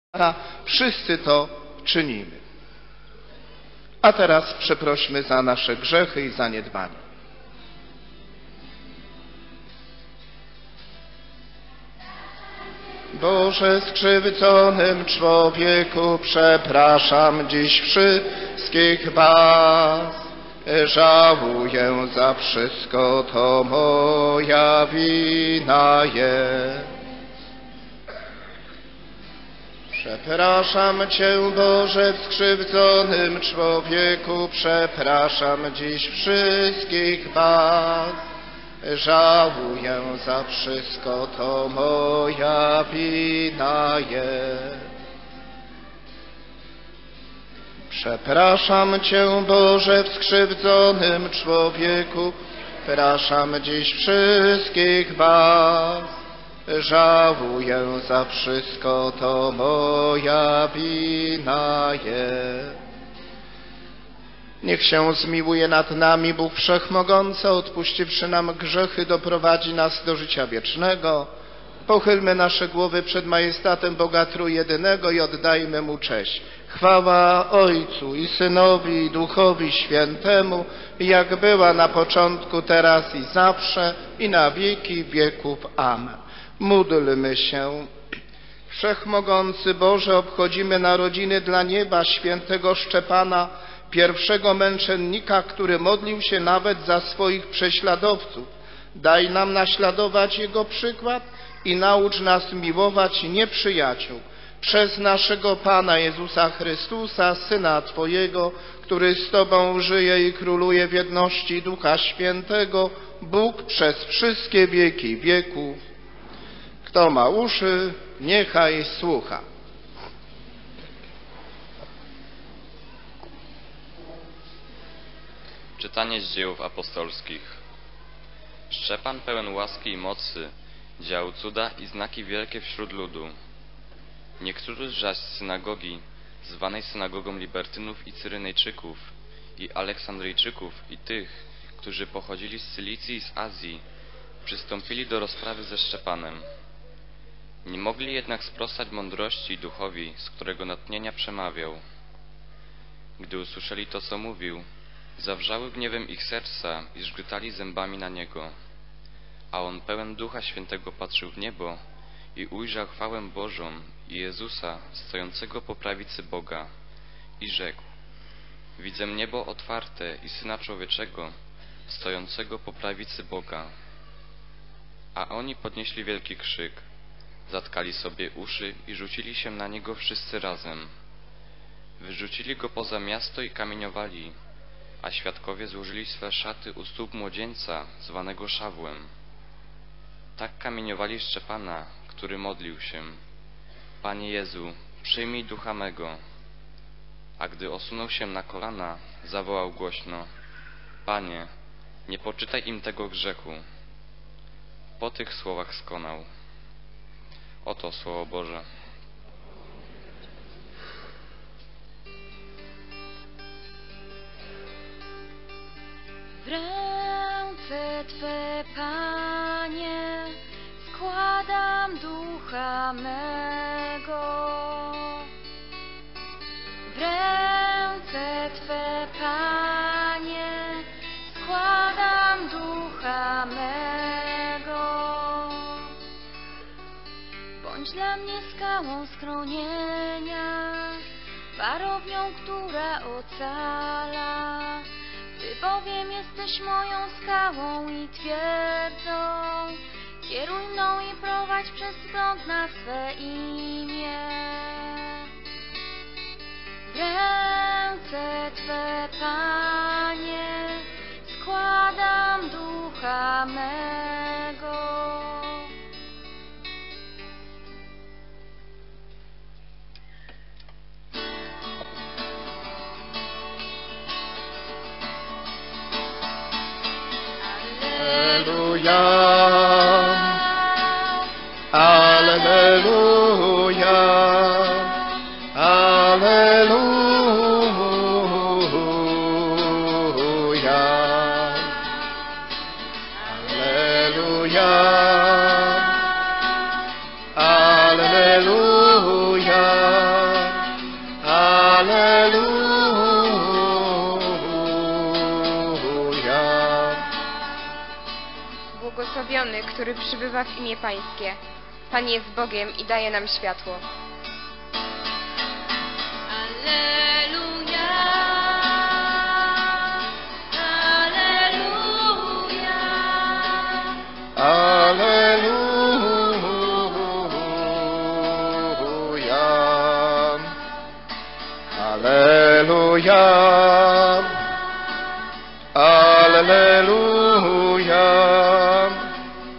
Wszyscy to czynimy. A teraz przeprośmy za nasze grzechy i zaniedbania. Boże, skrzywdzonym człowieku, przepraszam dziś wszystkich was. Żałuję za wszystko, to moja wina jest. Przepraszam Cię, Boże, w skrzywdzonym człowieku, przepraszam dziś wszystkich was. Żałuję za wszystko, to moja wina jest. Przepraszam Cię, Boże, w skrzywdzonym człowieku, przepraszam dziś wszystkich was. Żałuję za wszystko, to moja wina jest. Niech się zmiłuje nad nami Bóg Wszechmogący, odpuściwszy nam grzechy, doprowadzi nas do życia wiecznego. Pochylmy nasze głowy przed majestatem Boga Trójjedynego i oddajmy Mu cześć. Chwała Ojcu i Synowi i Duchowi Świętemu, jak była na początku, teraz i zawsze, i na wieki wieków. Amen. Módlmy się. Wszechmogący Boże, obchodzimy narodziny dla nieba świętego Szczepana, pierwszego męczennika, który modlił się nawet za swoich prześladowców. Daj nam naśladować Jego przykład i naucz nas miłować nieprzyjaciół. Przez naszego Pana Jezusa Chrystusa, Syna Twojego, który z Tobą żyje i króluje w jedności Ducha Świętego, Bóg przez wszystkie wieki wieków. Kto ma uszy, niechaj słucha. Czytanie z Dziejów Apostolskich. Szczepan, pełen łaski i mocy, działał cuda i znaki wielkie wśród ludu. Niektórzy zaś z synagogi, zwanej synagogą Libertynów i Cyrenejczyków, i Aleksandryjczyków, i tych, którzy pochodzili z Cylicji i z Azji, przystąpili do rozprawy ze Szczepanem. Nie mogli jednak sprostać mądrości i duchowi, z którego natchnienia przemawiał. Gdy usłyszeli to, co mówił, zawrzały gniewem ich serca i zgrzytali zębami na niego. A on pełen Ducha Świętego patrzył w niebo i ujrzał chwałę Bożą i Jezusa stojącego po prawicy Boga i rzekł: widzę niebo otwarte i Syna Człowieczego stojącego po prawicy Boga. A oni podnieśli wielki krzyk, zatkali sobie uszy i rzucili się na niego wszyscy razem. Wyrzucili go poza miasto i kamieniowali, a świadkowie złożyli swe szaty u stóp młodzieńca zwanego Szawłem. Tak kamieniowali Szczepana, który modlił się: Panie Jezu, przyjmij ducha mego. A gdy osunął się na kolana, zawołał głośno: Panie, nie poczytaj im tego grzechu. Po tych słowach skonał. Oto Słowo Boże. W ręce Twe, Panie, składam ducha mego. W ręce Twe, Panie, składam ducha mego. Bądź dla mnie skałą schronienia, warownią, która ocala. Ty bowiem jesteś moją skałą i twierdzą. Kieruj mną i prowadź przez wzgląd na swe imię. W ręce Twe, Panie, składam ducha mego. Alleluja, Alleluja, Alleluja, Alleluja, Alleluja. Błogosławiony, który przybywa w imię Pańskie. Pan jest Bogiem i daje nam światło. Alleluja, alleluja, Alleluja, alleluja, alleluja.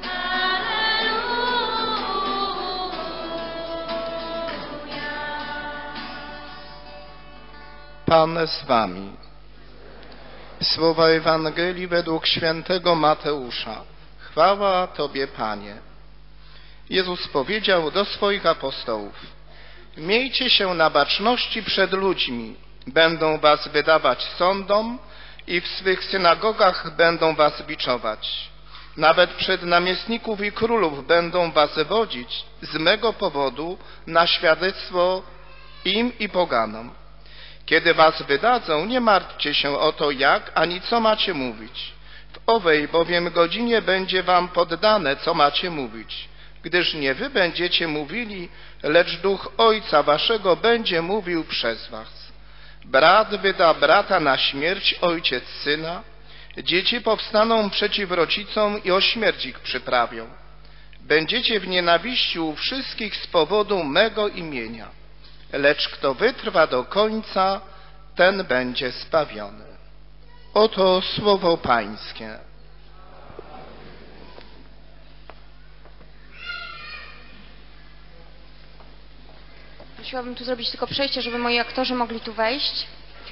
Pan z wami. Słowa Ewangelii według świętego Mateusza. Chwała Tobie, Panie. Jezus powiedział do swoich apostołów: miejcie się na baczności przed ludźmi. Będą was wydawać sądom i w swych synagogach będą was biczować. Nawet przed namiestników i królów będą was wodzić z mego powodu na świadectwo im i poganom. Kiedy was wydadzą, nie martwcie się o to, jak ani co macie mówić. W owej bowiem godzinie będzie wam poddane, co macie mówić, gdyż nie wy będziecie mówili, lecz Duch Ojca waszego będzie mówił przez was. Brat wyda brata na śmierć, ojciec syna, dzieci powstaną przeciw rodzicom i o śmierć ich przyprawią. Będziecie w nienawiści u wszystkich z powodu mego imienia, lecz kto wytrwa do końca, ten będzie zbawiony. Oto słowo Pańskie. Prosiłabym tu zrobić tylko przejście, żeby moi aktorzy mogli tu wejść.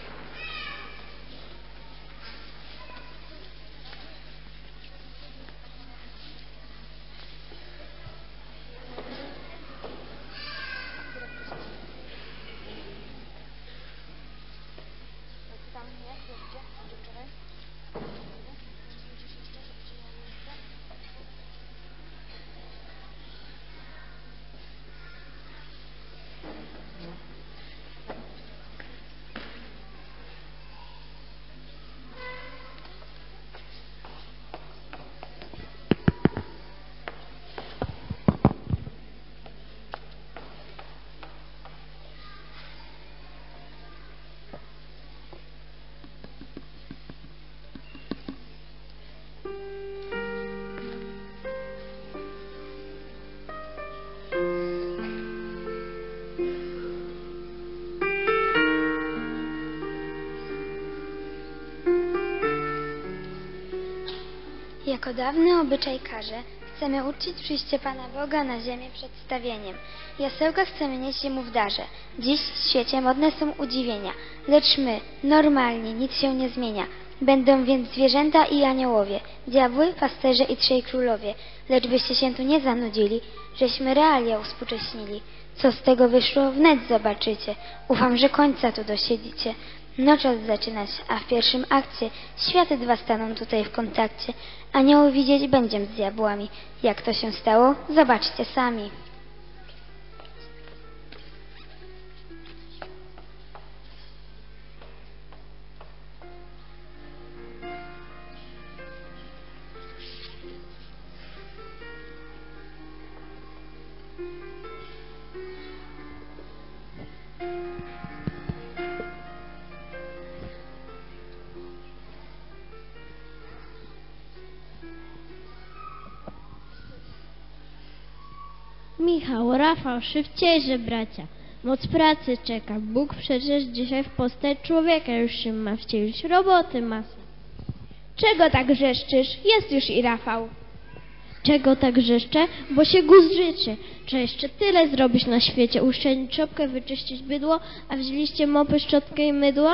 Jako dawny obyczaj każe, chcemy uczcić przyjście Pana Boga na ziemię przedstawieniem. Jasełka chcemy nieść Mu w darze. Dziś w świecie modne są udziwienia, lecz my, normalni, nic się nie zmienia. Będą więc zwierzęta i aniołowie, diabły, pasterze i trzej królowie. Lecz byście się tu nie zanudzili, żeśmy realia uspółcześnili. Co z tego wyszło, wnet zobaczycie. Ufam, że końca tu dosiedzicie. No czas zaczynać, a w pierwszym akcie światy dwa staną tutaj w kontakcie. Anioły widzieć będziem z diabłami. Jak to się stało? Zobaczcie sami. Michał, Rafał, szybciejże bracia. Moc pracy czeka. Bóg przecież dzisiaj w postać człowieka już się ma wcielić. Roboty masa. Czego tak wrzeszczysz? Jest już i Rafał. Czego tak wrzeszczę? Bo się guz życzy. Czy jeszcze tyle zrobić na świecie? Uszczelnić czopkę, wyczyścić bydło, a wzięliście mopy, szczotkę i mydło?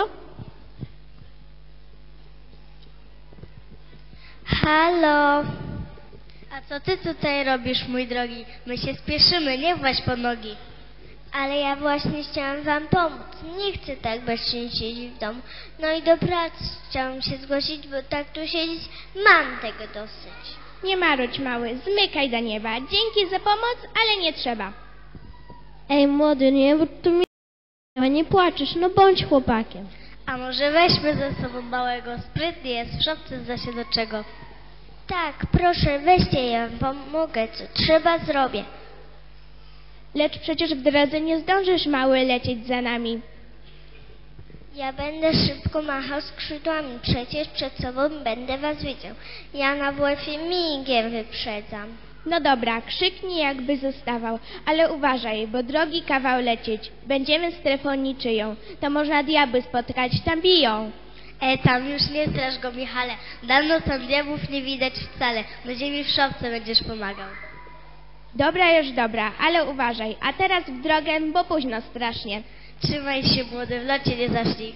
Halo. A co ty tutaj robisz, mój drogi? My się spieszymy, nie właź po nogi. Ale ja właśnie chciałam wam pomóc. Nie chcę tak bezczynnie siedzieć w domu. No i do pracy chciałam się zgłosić, bo tak tu siedzieć mam tego dosyć. Nie marudź, mały, zmykaj do nieba. Dzięki za pomoc, ale nie trzeba. Ej, młody, nie wróć tu mi... Nie płaczesz, no bądź chłopakiem. A może weźmy ze sobą małego? Sprytny jest, w szopce zda się do czego. Tak, proszę, weźcie, ja wam pomogę, co trzeba zrobię. Lecz przecież w drodze nie zdążysz, mały, lecieć za nami. Ja będę szybko machał skrzydłami, przecież przed sobą będę was widział. Ja na WF-ie migiem wyprzedzam. No dobra, krzyknij, jakby zostawał, ale uważaj, bo drogi kawał lecieć. Będziemy strefą niczyją, to można diabły spotkać, tam biją. Tam już nie straż go, Michale. Dawno tam diabłów nie widać wcale. Na ziemi w szopce będziesz pomagał. Dobra już dobra, ale uważaj, a teraz w drogę, bo późno strasznie. Trzymaj się, młody, w locie nie zacznij.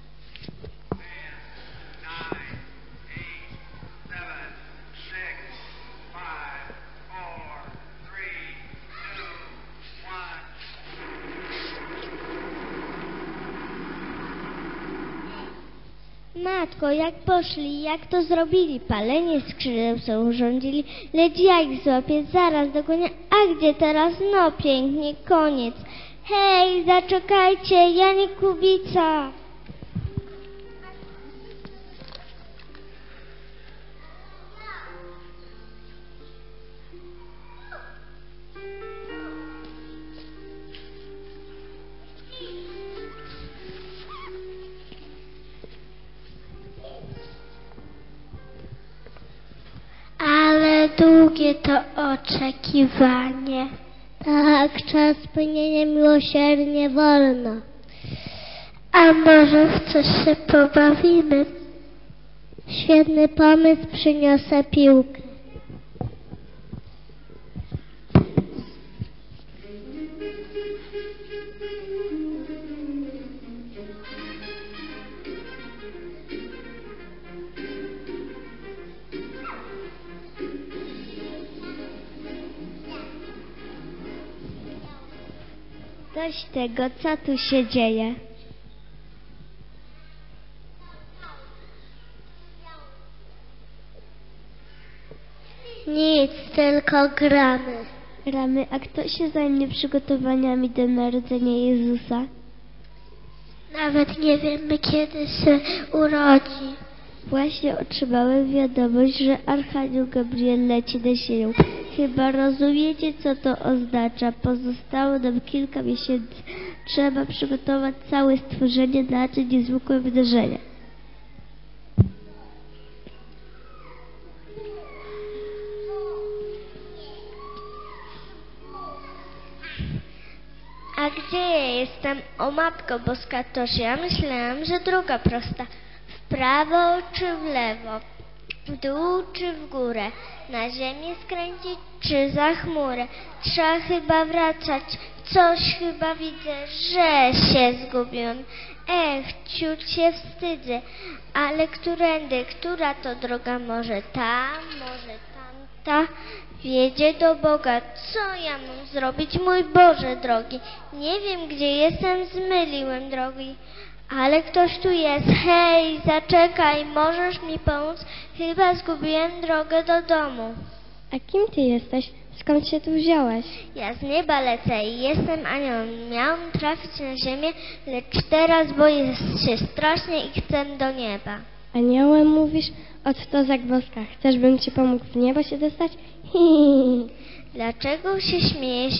Matko, jak poszli, jak to zrobili? Palenie skrzydeł co urządzili, lecz ja ich złapię, zaraz dogonię. A gdzie teraz? No pięknie, koniec. Hej, zaczekajcie, ja nie Kubica. Ale długie to oczekiwanie. Tak, czas pełnienia miłosiernie wolno. A może w coś się pobawimy? Świetny pomysł, przyniosę piłkę. Dość tego, co tu się dzieje. Nic, tylko gramy. Gramy, a kto się zajmie przygotowaniami do narodzenia Jezusa? Nawet nie wiemy, kiedy się urodzi. Właśnie otrzymałem wiadomość, że Archanioł Gabriel leci na ziemię. Chyba rozumiecie, co to oznacza. Pozostało nam kilka miesięcy. Trzeba przygotować całe stworzenie na te niezwykłe wydarzenia. A gdzie ja jestem? O Matko Boska, toż ja myślałam, że droga prosta. W prawo czy w lewo? W dół czy w górę? Na ziemię skręcić czy za chmurę? Trzeba chyba wracać. Coś chyba widzę, że się zgubiłem. Ciut się wstydzę. Ale którędy? Która to droga? Może ta? Może tamta? Wiedzie do Boga. Co ja mam zrobić, mój Boże drogi? Nie wiem, gdzie jestem, zmyliłem drogi. Ale ktoś tu jest. Hej, zaczekaj, możesz mi pomóc? Chyba zgubiłem drogę do domu. A kim ty jesteś? Skąd się tu wziąłeś? Ja z nieba lecę i jestem aniołem. Miałam trafić na ziemię, lecz teraz boję się strasznie i chcę do nieba. Aniołem mówisz? Ot to zagwozdka. Chcesz, bym ci pomógł w niebo się dostać? Dlaczego się śmiejesz?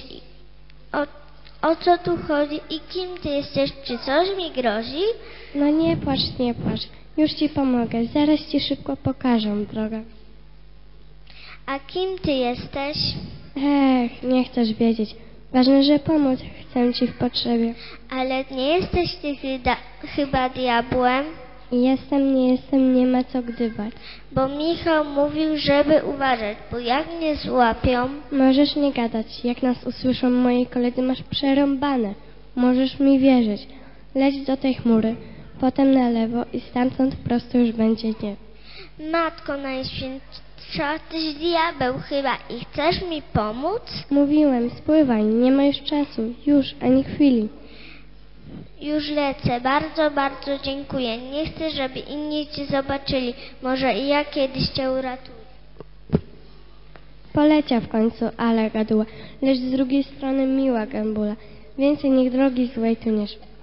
O co tu chodzi i kim ty jesteś? Czy coś mi grozi? No nie płacz, nie płacz. Już ci pomogę. Zaraz ci szybko pokażę drogę. A kim ty jesteś? Nie chcesz wiedzieć. Ważne, że pomóc chcę ci w potrzebie. Ale nie jesteś ty chyba diabłem? Jestem, nie jestem, nie ma co gdybać. Bo Michał mówił, żeby uważać, bo jak mnie złapią... Możesz nie gadać. Jak nas usłyszą moi koledzy, masz przerąbane. Możesz mi wierzyć. Leć do tej chmury, potem na lewo i stamtąd prosto już będzie nie. Matko Najświętsza, tyś diabeł chyba i chcesz mi pomóc? Mówiłem, spływaj, nie ma już czasu. Już, ani chwili. Już lecę. Bardzo, bardzo dziękuję. Nie chcę, żeby inni cię zobaczyli. Może i ja kiedyś cię uratuję. Poleciał w końcu, ale gaduła. Lecz z drugiej strony miła gębula. Więcej niech drogi złej tu nie szło.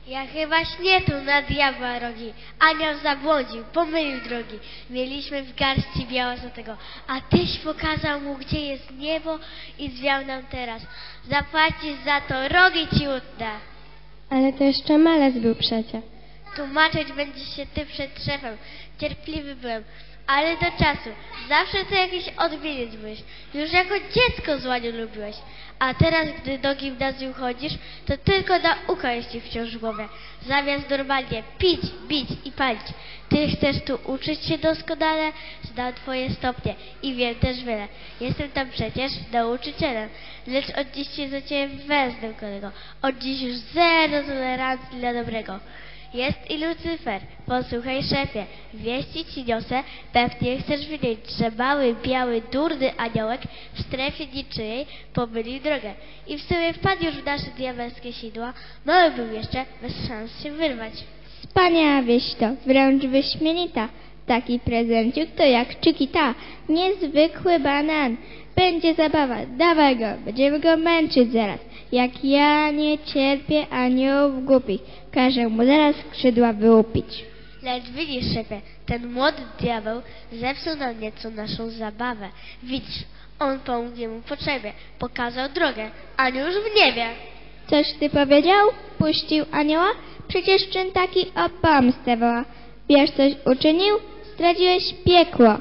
Ja chyba nie tu na diabła rogi. Anioł zabłądził, pomylił drogi. Mieliśmy w garści białozłotego, a tyś pokazał mu, gdzie jest niebo i zwiał nam teraz. Zapłacisz za to, rogi ci utnę. Ale to jeszcze malec był przecie. Tłumaczyć będziesz się ty przed szefem. Cierpliwy byłem, ale do czasu. Zawsze to jakiś odmieniec byłeś. Już jako dziecko zła nie lubiłeś. A teraz, gdy do gimnazjum chodzisz, to tylko nauka jest ci wciąż w głowie. Zamiast normalnie pić, bić i palić. Ty chcesz tu uczyć się doskonale, znam twoje stopnie i wiem też wiele. Jestem tam przecież nauczycielem, lecz od dziś się za ciebie wezmę, kolego. Od dziś już zero tolerancji dla dobrego. Jest i Lucyfer, posłuchaj szefie, wieści ci niosę, pewnie chcesz wiedzieć, że mały, biały, durny aniołek w strefie niczyjej pomylił drogę i w sumie wpadł już w nasze diabelskie sidła, mały był jeszcze, bez szans się wyrwać. Wspaniała wieś to, wręcz wyśmienita. Taki prezenciuk to jak Chiquita, niezwykły banan. Będzie zabawa, dawaj go, będziemy go męczyć zaraz. Jak ja nie cierpię aniołów głupich, każę mu zaraz skrzydła wyłupić. Lecz widzisz, szefie, ten młody diabeł zepsuł nam nieco naszą zabawę. Widzisz, on pomógł jemu potrzebie, pokazał drogę, a już w niebie. Coś ty powiedział? Puścił anioła? Przecież czyn taki o pomstę woła. Wiesz, coś uczynił? Zdradziłeś piekło.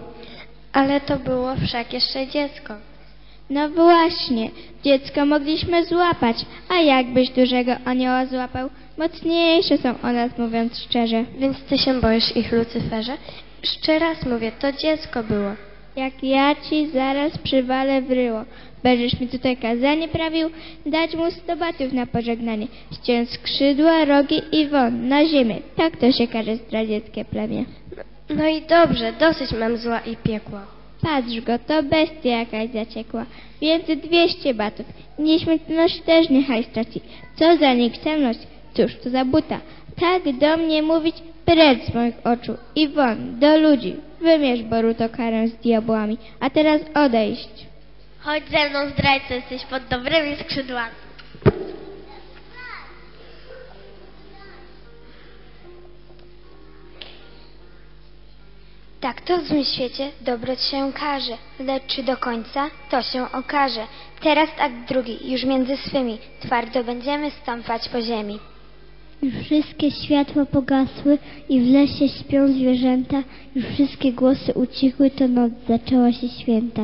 Ale to było wszak jeszcze dziecko. No właśnie, dziecko mogliśmy złapać, a jakbyś dużego anioła złapał? Mocniejsze są o nas, mówiąc szczerze. Więc ty się boisz ich, Lucyferze? Jeszcze raz mówię, to dziecko było. Jak ja ci zaraz przywalę w ryło. Będziesz mi tutaj kazanie prawił, dać mu 100 batów na pożegnanie, ściąć skrzydła, rogi i won na ziemię. Tak to się każe zdradzieckie plemię. No i dobrze, dosyć mam zła i piekła. Patrz go, to bestia jakaś zaciekła. Więcej 200 batów. Nieśmiertelność też niechaj straci. Co za nikczemność? Cóż to za buta? Tak do mnie mówić, precz z moich oczu. I won, do ludzi. Wymierz, Boruto, karę z diabłami. A teraz odejść. Chodź ze mną, zdrajco, jesteś pod dobrymi skrzydłami. Tak to w złym świecie dobroć się każe, lecz czy do końca, to się okaże. Teraz akt drugi, już między swymi, twardo będziemy stąpać po ziemi. Już wszystkie światła pogasły i w lesie śpią zwierzęta, już wszystkie głosy ucichły, to noc zaczęła się święta.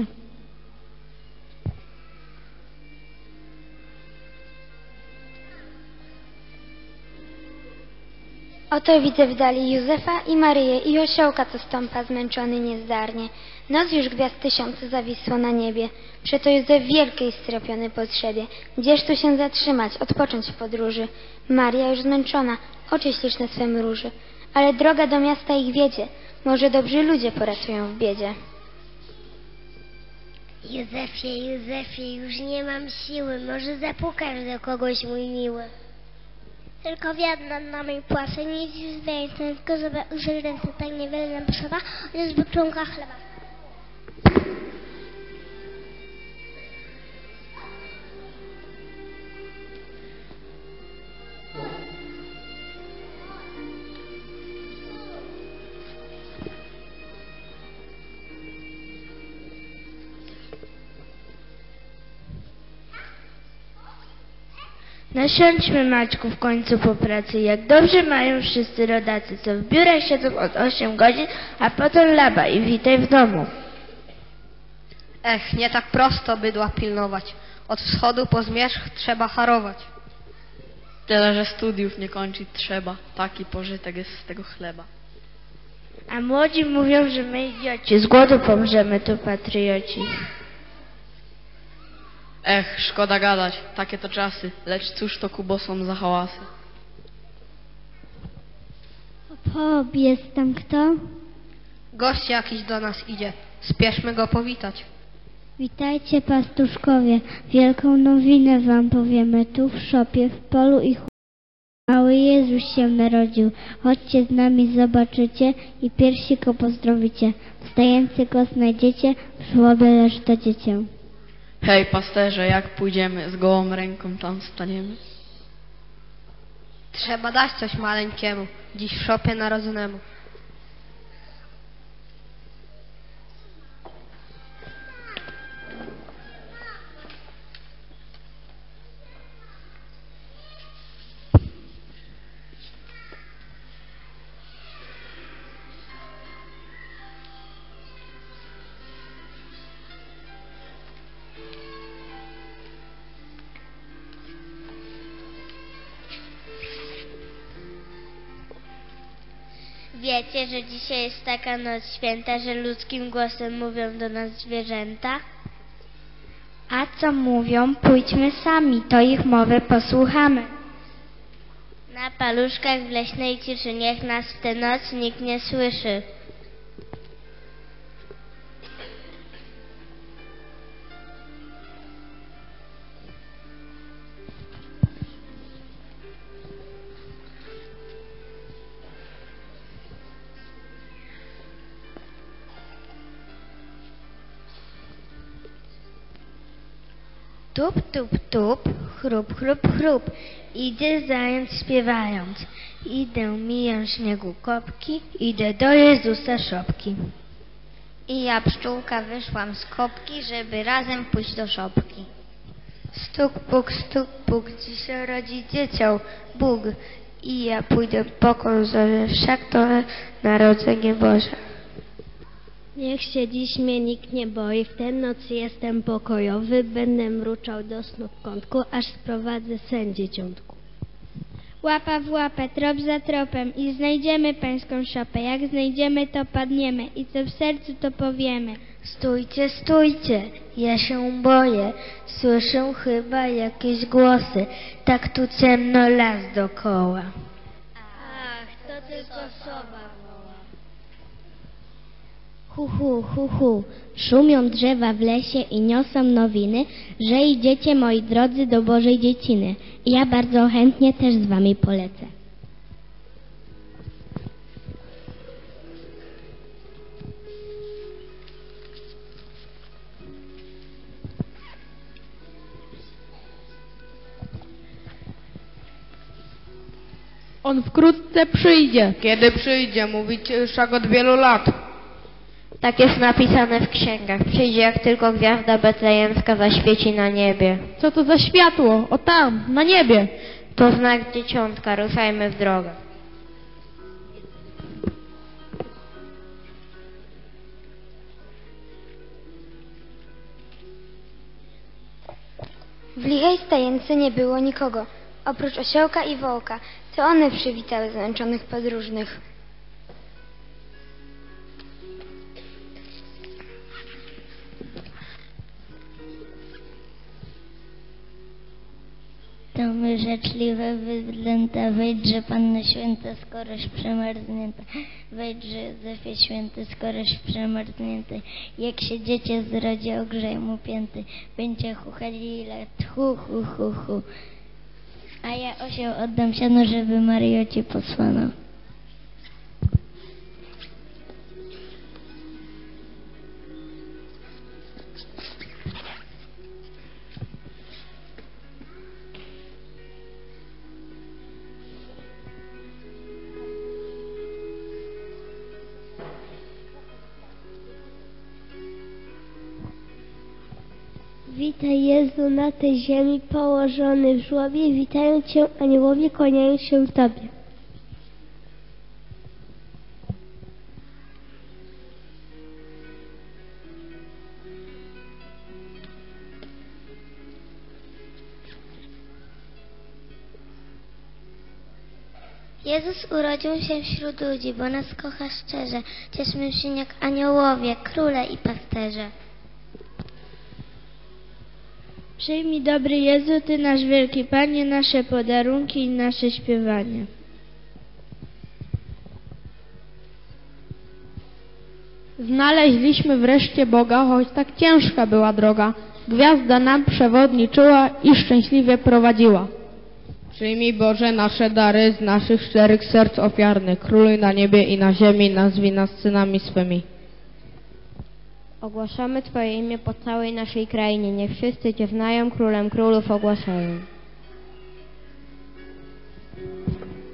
Oto widzę w dali Józefa i Maryję i osiołka, co stąpa zmęczony niezdarnie. Noc już gwiazd tysiące zawisło na niebie. Przeto Józef wielkiej strapiony potrzebie. Gdzież tu się zatrzymać, odpocząć w podróży? Maria już zmęczona, oczy śliczne swe mruży. Ale droga do miasta ich wiedzie. Może dobrzy ludzie poratują w biedzie. Józefie, Józefie, już nie mam siły. Może zapukasz do kogoś, mój miły. Tylko wiatr na mej płacy, nic już więcej, tylko żeby użyć ręce tak niewiele nam potrzeba, jest butrunka chleba. Nasiądźmy, Maćku, w końcu po pracy, jak dobrze mają wszyscy rodacy, co w biurach siedzą od 8 godzin, a potem laba i witaj w domu. Ech, nie tak prosto bydła pilnować. Od wschodu po zmierzch trzeba harować. Tyle, że studiów nie kończyć trzeba. Taki pożytek jest z tego chleba. A młodzi mówią, że my idioci, z głodu pomrzemy tu patrioci. Ech, szkoda gadać, takie to czasy, lecz cóż to kubosom za hałasy. Hop, jest tam kto? Gość jakiś do nas idzie, spieszmy go powitać. Witajcie, pastuszkowie, wielką nowinę wam powiemy. Tu w szopie, w polu i mały Jezus się narodził. Chodźcie z nami, zobaczycie i piersi go pozdrowicie. Wstający go znajdziecie, w żłobie leż to dziecię. Hej, pasterze, jak pójdziemy, z gołą ręką tam staniemy? Trzeba dać coś maleńkiemu, dziś w szopie narodzonemu. Wiecie, że dzisiaj jest taka noc święta, że ludzkim głosem mówią do nas zwierzęta? A co mówią? Pójdźmy sami, to ich mowy posłuchamy. Na paluszkach w leśnej ciszy niech nas w tę noc nikt nie słyszy. Tup, tup, tup, chrup, chrup, chrup, idzie zając śpiewając. Idę, miję śniegu kopki, idę do Jezusa szopki. I ja, pszczółka, wyszłam z kopki, żeby razem pójść do szopki. Stuk, puk, dziś rodzi dziecię Bóg. I ja pójdę po konzorze, wszak to narodzenie Boże. Niech się dziś mnie nikt nie boi, w tę noc jestem pokojowy, będę mruczał do snu w kątku, aż sprowadzę sen dzieciątku. Łapa w łapę, trop za tropem i znajdziemy pańską szopę. Jak znajdziemy, to padniemy i co w sercu, to powiemy. Stójcie, stójcie, ja się boję, słyszę chyba jakieś głosy, tak tu ciemno las dokoła. Ach, to tylko sowa woła. Hu, szumią drzewa w lesie i niosą nowiny, że idziecie, moi drodzy, do Bożej dzieciny. Ja bardzo chętnie też z wami polecę. On wkrótce przyjdzie. Kiedy przyjdzie? Mówicie wszak od wielu lat. Tak jest napisane w księgach. Przyjdzie, jak tylko gwiazda betlejemska zaświeci na niebie. Co to za światło? O tam, na niebie. To znak dzieciątka, ruszajmy w drogę. W lichej stajence nie było nikogo, oprócz osiołka i wołka. To one przywitały zmęczonych podróżnych. To my życzliwe wydlęta, wejdźże Panno Święta, skoroś przemarznięta. Wejdźże Józefie Święty, skoroś przemarznięty. Jak się dziecię zrodzi, ogrzej mu pięty. Będzie chuchali lat, hu. A ja osioł oddam siano, żeby Maryjo ci posłano. Witaj Jezu na tej ziemi położony w żłobie, witają Cię aniołowie, kłaniają się Tobie. Jezus urodził się wśród ludzi, bo nas kocha szczerze. Cieszmy się jak aniołowie, króle i pasterze. Przyjmij, dobry Jezu, Ty nasz wielki Panie, nasze podarunki i nasze śpiewanie. Znaleźliśmy wreszcie Boga, choć tak ciężka była droga. Gwiazda nam przewodniczyła i szczęśliwie prowadziła. Przyjmij, Boże, nasze dary z naszych szczerych serc ofiarnych. Króluj na niebie i na ziemi, nazwij nas synami swymi. Ogłaszamy Twoje imię po całej naszej krainie. Niech wszyscy Cię znają, królem królów ogłaszają.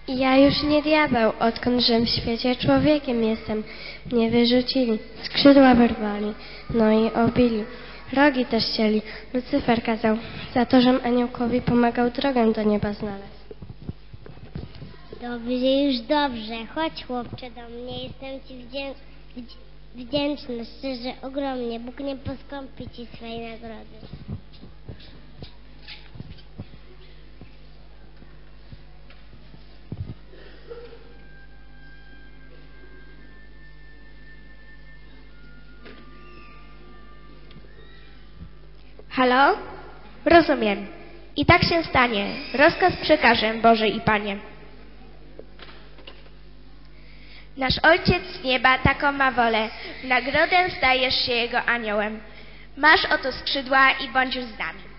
Ja już nie diabeł, odkąd żem w świecie człowiekiem jestem. Mnie wyrzucili, skrzydła wyrwali, no i obili. Rogi też chcieli, Lucyfer kazał, za to, żem aniołkowi pomagał drogę do nieba znaleźć. Dobrze, już dobrze. Chodź, chłopcze, do mnie. Jestem ci wdzięczny, szczerze, ogromnie. Bóg nie poskąpi ci swej nagrody. Halo? Rozumiem. I tak się stanie. Rozkaz przekażę, Boże i Panie. Nasz Ojciec z nieba taką ma wolę. W nagrodę stajesz się Jego aniołem. Masz oto skrzydła i bądź już z nami.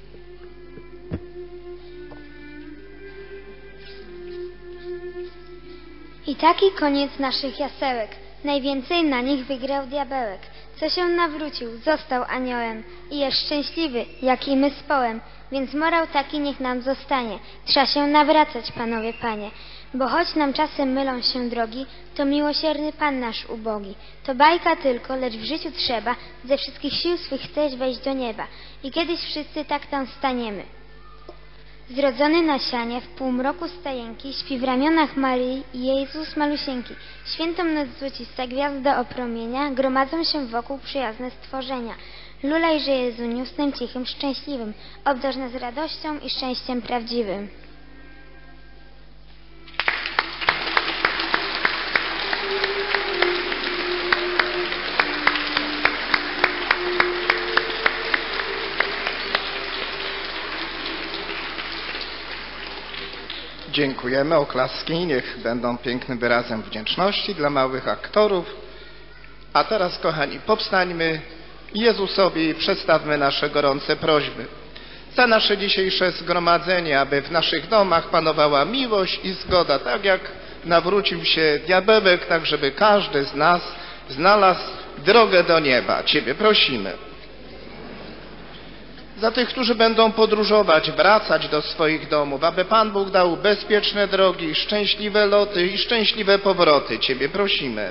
I taki koniec naszych jasełek. Najwięcej na nich wygrał diabełek. Co się nawrócił, został aniołem i jest szczęśliwy, jak i my z połem. Więc morał taki niech nam zostanie. Trzeba się nawracać, panowie, panie. Bo choć nam czasem mylą się drogi, to miłosierny Pan nasz ubogi. To bajka tylko, lecz w życiu trzeba ze wszystkich sił swych chcesz wejść do nieba. I kiedyś wszyscy tak tam staniemy. Zrodzony na sianie, w półmroku stajenki, śpi w ramionach Maryi i Jezus malusieńki. Świętą noc złocista gwiazda opromienia, gromadzą się wokół przyjazne stworzenia. Lulejże Jezuniu, snem cichym, szczęśliwym, obdarz nas radością i szczęściem prawdziwym. Dziękujemy, oklaski niech będą pięknym wyrazem wdzięczności dla małych aktorów. A teraz, kochani, powstańmy Jezusowi przedstawmy nasze gorące prośby. Za nasze dzisiejsze zgromadzenie, aby w naszych domach panowała miłość i zgoda, tak jak nawrócił się diabełek, tak żeby każdy z nas znalazł drogę do nieba. Ciebie prosimy. Za tych, którzy będą podróżować, wracać do swoich domów, aby Pan Bóg dał bezpieczne drogi, szczęśliwe loty i szczęśliwe powroty. Ciebie prosimy.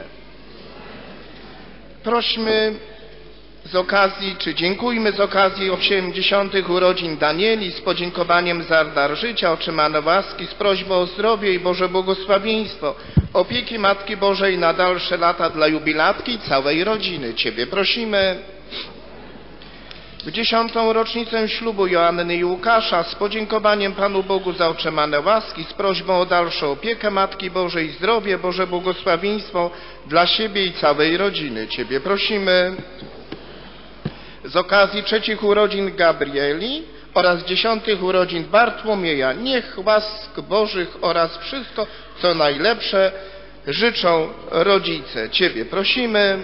Prośmy z okazji, czy dziękujmy z okazji 80. urodzin Danieli z podziękowaniem za dar życia, otrzymane łaski, z prośbą o zdrowie i Boże błogosławieństwo, opieki Matki Bożej na dalsze lata dla jubilatki i całej rodziny. Ciebie prosimy. W 10. rocznicę ślubu Joanny i Łukasza z podziękowaniem Panu Bogu za otrzymane łaski, z prośbą o dalszą opiekę Matki Bożej, zdrowie, Boże błogosławieństwo dla siebie i całej rodziny. Ciebie prosimy. Z okazji 3. urodzin Gabrieli oraz 10. urodzin Bartłomieja niech łask Bożych oraz wszystko, co najlepsze życzą rodzice. Ciebie prosimy.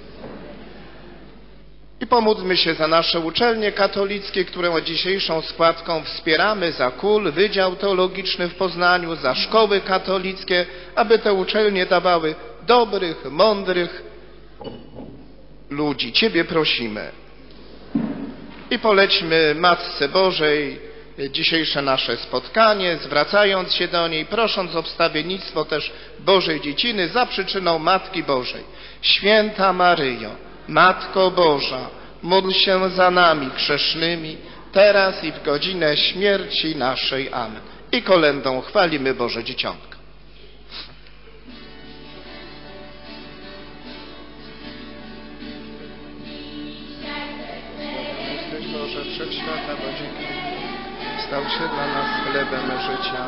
I pomódlmy się za nasze uczelnie katolickie, które dzisiejszą składką wspieramy, za KUL, Wydział Teologiczny w Poznaniu, za szkoły katolickie, aby te uczelnie dawały dobrych, mądrych ludzi. Ciebie prosimy. I polećmy Matce Bożej dzisiejsze nasze spotkanie, zwracając się do niej, prosząc o wstawiennictwo też Bożej Dzieciny za przyczyną Matki Bożej. Święta Maryjo, Matko Boża, módl się za nami grzesznymi, teraz i w godzinę śmierci naszej. Amen. I kolędą chwalimy Boże Dzieciątko. Jesteś Boże Wszechświata, bo dzięki stał się dla nas chlebem życia.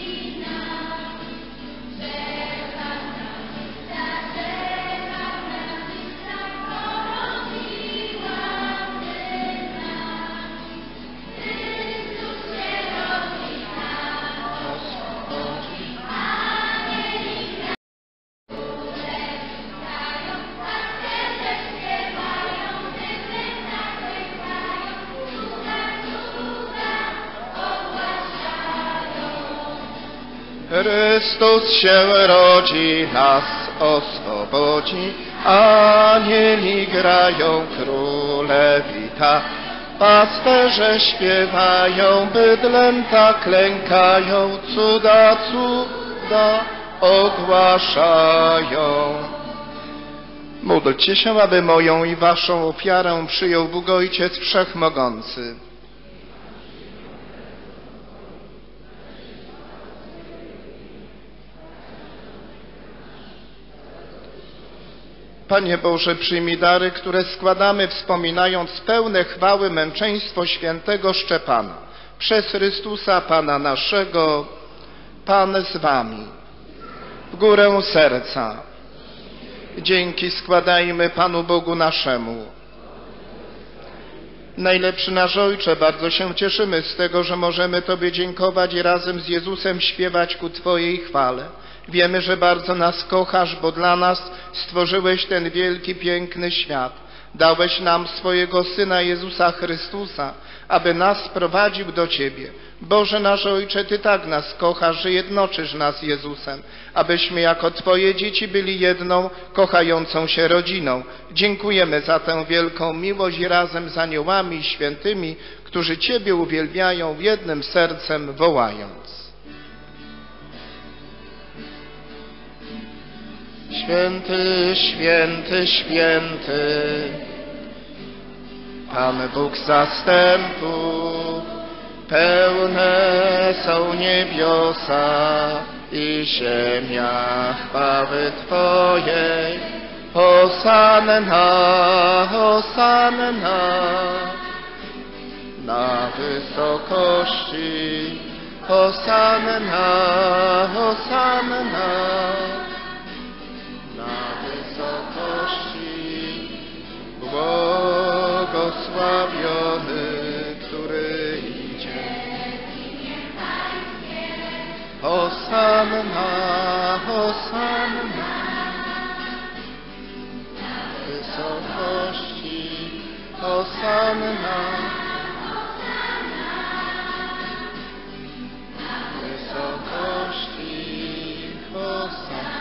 Chrystus się rodzi, nas oswobodzi, anieli grają, króle wita, pasterze śpiewają, bydlęta klękają, cuda cuda ogłaszają. Módlcie się, aby moją i waszą ofiarę przyjął Bóg Ojciec Wszechmogący. Panie Boże, przyjmij dary, które składamy, wspominając pełne chwały męczeństwo świętego Szczepana. Przez Chrystusa Pana naszego, Pan z wami. W górę serca. Dzięki składajmy Panu Bogu naszemu. Najlepszy nasz Ojcze, bardzo się cieszymy z tego, że możemy Tobie dziękować i razem z Jezusem śpiewać ku Twojej chwale. Wiemy, że bardzo nas kochasz, bo dla nas stworzyłeś ten wielki, piękny świat. Dałeś nam swojego Syna Jezusa Chrystusa, aby nas prowadził do Ciebie. Boże nasz Ojcze, Ty tak nas kochasz, że jednoczysz nas z Jezusem, abyśmy jako Twoje dzieci byli jedną, kochającą się rodziną. Dziękujemy za tę wielką miłość i razem z aniołami i świętymi, którzy Ciebie uwielbiają, jednym sercem wołając. Święty, święty, święty, Pan Bóg zastępów, pełne są niebiosa i ziemia chwały Twojej. Hosanna, hosanna, na wysokości, hosanna, hosanna. Błogosławiony, który idzie. Hosanna, hosanna, na wysokości, hosanna, na wysokości, hosanna.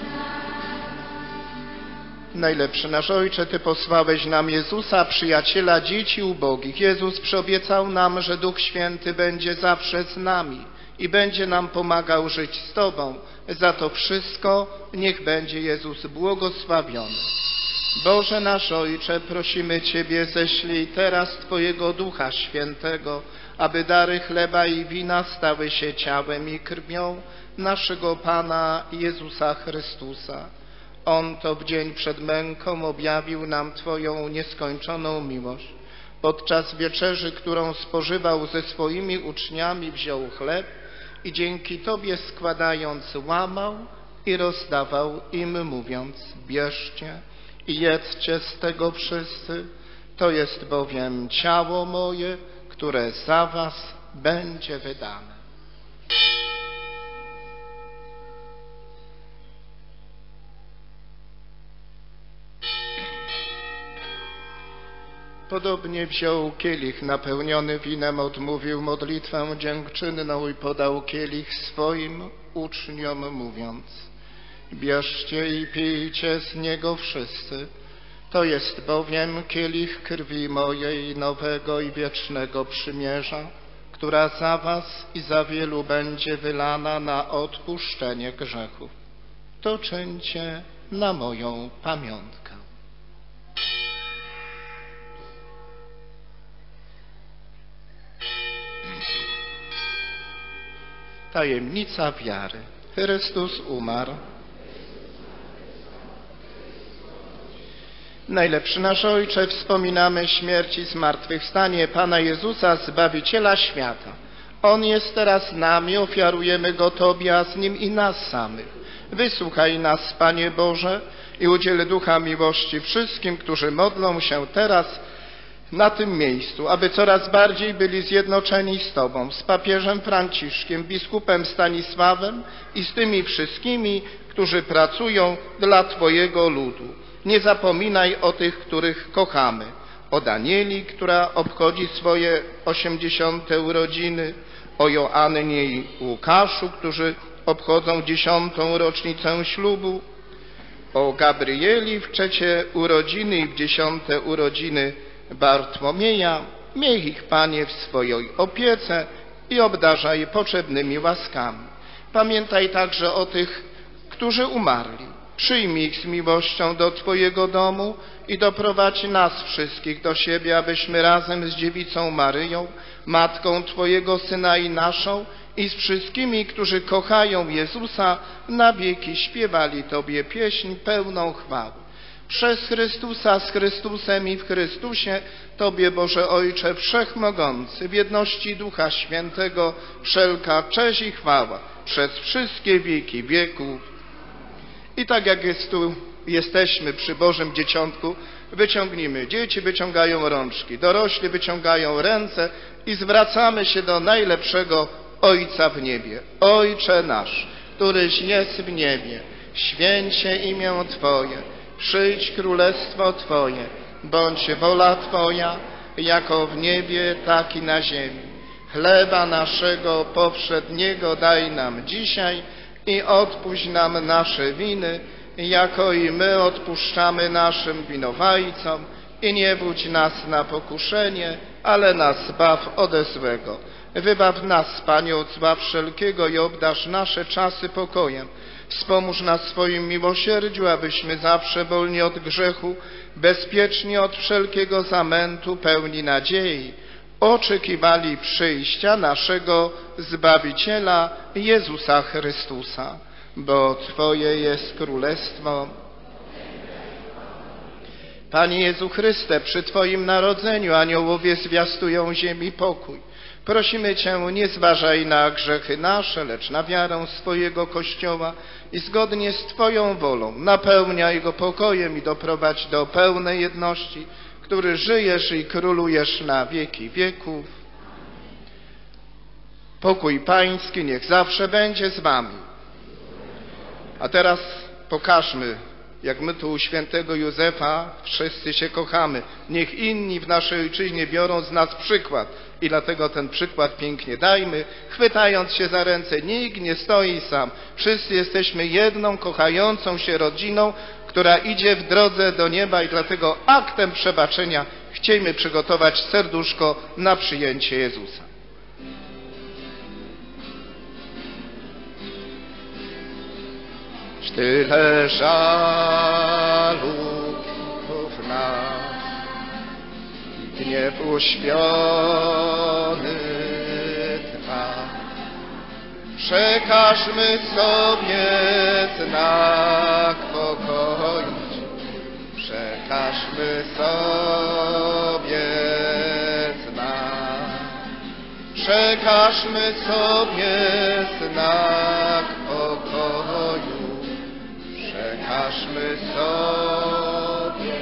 Najlepszy nasz Ojcze, Ty posłałeś nam Jezusa, przyjaciela dzieci ubogich. Jezus przyobiecał nam, że Duch Święty będzie zawsze z nami i będzie nam pomagał żyć z Tobą. Za to wszystko niech będzie Jezus błogosławiony. Boże nasz Ojcze, prosimy Ciebie, ześlij teraz Twojego Ducha Świętego, aby dary chleba i wina stały się ciałem i krwią naszego Pana Jezusa Chrystusa. On to w dzień przed męką objawił nam Twoją nieskończoną miłość. Podczas wieczerzy, którą spożywał ze swoimi uczniami, wziął chleb i dzięki Tobie składając łamał i rozdawał im, mówiąc: bierzcie i jedzcie z tego wszyscy, to jest bowiem ciało moje, które za was będzie wydane. Podobnie wziął kielich napełniony winem, odmówił modlitwę dziękczynną i podał kielich swoim uczniom, mówiąc: bierzcie i pijcie z niego wszyscy, to jest bowiem kielich krwi mojej nowego i wiecznego przymierza, która za was i za wielu będzie wylana na odpuszczenie grzechów. To czyńcie na moją pamiątkę. Tajemnica wiary. Chrystus umarł. Najlepszy nasz Ojcze, wspominamy śmierć i zmartwychwstanie Pana Jezusa, Zbawiciela świata. On jest teraz z nami, ofiarujemy Go Tobie, a z Nim i nas samych. Wysłuchaj nas, Panie Boże, i udziel ducha miłości wszystkim, którzy modlą się teraz na tym miejscu, aby coraz bardziej byli zjednoczeni z Tobą, z papieżem Franciszkiem, biskupem Stanisławem i z tymi wszystkimi, którzy pracują dla Twojego ludu. Nie zapominaj o tych, których kochamy. O Danieli, która obchodzi swoje 80. urodziny, o Joannie i Łukaszu, którzy obchodzą 10. rocznicę ślubu, o Gabrieli w 3. urodziny i w 10. urodziny Bartłomieja. Miej ich, Panie, w swojej opiece i obdarzaj potrzebnymi łaskami. Pamiętaj także o tych, którzy umarli. Przyjmij ich z miłością do Twojego domu i doprowadź nas wszystkich do siebie, abyśmy razem z Dziewicą Maryją, Matką Twojego Syna i naszą, i z wszystkimi, którzy kochają Jezusa, na wieki śpiewali Tobie pieśń pełną chwały. Przez Chrystusa, z Chrystusem i w Chrystusie, Tobie, Boże Ojcze Wszechmogący, w jedności Ducha Świętego, wszelka cześć i chwała przez wszystkie wieki wieków. I tak jak jesteśmy przy Bożym Dzieciątku, wyciągnijmy. Dzieci wyciągają rączki, dorośli wyciągają ręce i zwracamy się do najlepszego Ojca w niebie. Ojcze nasz, któryś jest w niebie, święć się imię Twoje, przyjdź królestwo Twoje, bądź wola Twoja, jako w niebie, tak i na ziemi. Chleba naszego powszedniego daj nam dzisiaj i odpuść nam nasze winy, jako i my odpuszczamy naszym winowajcom, i nie wódź nas na pokuszenie, ale nas zbaw ode złego. Wybaw nas, Panie, od zła wszelkiego i obdarz nasze czasy pokojem. Wspomóż nas w swoim miłosierdziu, abyśmy zawsze wolni od grzechu, bezpieczni od wszelkiego zamętu, pełni nadziei, oczekiwali przyjścia naszego Zbawiciela Jezusa Chrystusa. Bo Twoje jest królestwo. Panie Jezu Chryste, przy Twoim narodzeniu aniołowie zwiastują ziemi pokój. Prosimy Cię, nie zważaj na grzechy nasze, lecz na wiarę swojego Kościoła i zgodnie z Twoją wolą napełniaj go pokojem i doprowadź do pełnej jedności, który żyjesz i królujesz na wieki wieków. Pokój Pański niech zawsze będzie z Wami. A teraz pokażmy, jak my tu u świętego Józefa wszyscy się kochamy. Niech inni w naszej ojczyźnie biorą z nas przykład i dlatego ten przykład pięknie dajmy, chwytając się za ręce. Nikt nie stoi sam. Wszyscy jesteśmy jedną kochającą się rodziną, która idzie w drodze do nieba i dlatego aktem przebaczenia chciejmy przygotować serduszko na przyjęcie Jezusa. Tyle żalu w nas, gniew uśpiony trwa. Przekażmy sobie znak pokoju, przekażmy sobie znak, przekażmy sobie znak pokoju. Przekażmy sobie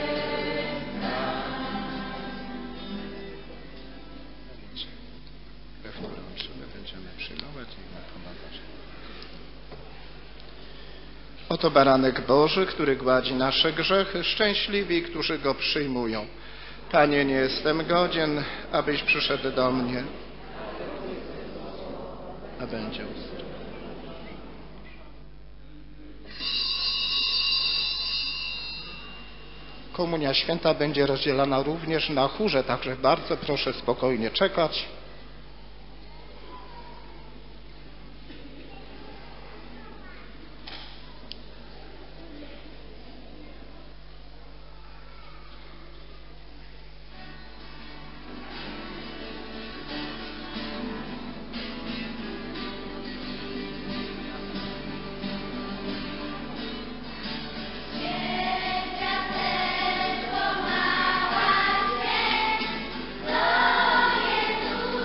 we wtorek będziemy przyjmować i naprowadzać. Oto baranek Boży, który gładzi nasze grzechy, szczęśliwi, którzy go przyjmują. Panie, nie jestem godzien, abyś przyszedł do mnie, a będzie uzdrowiony. Komunia Święta będzie rozdzielana również na chórze, także bardzo proszę spokojnie czekać. Jezus